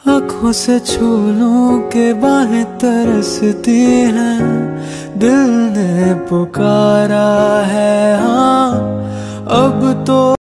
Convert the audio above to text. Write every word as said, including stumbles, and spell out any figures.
आँखों से छू लूं के बाहें तरसती हैं, दिल ने पुकारा है हाँ अब तो।